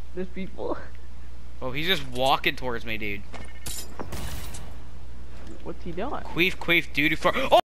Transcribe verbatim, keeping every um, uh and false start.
There's people. Oh, he's just walking towards me, dude. What's he doing? Queef, queef, duty for. Oh!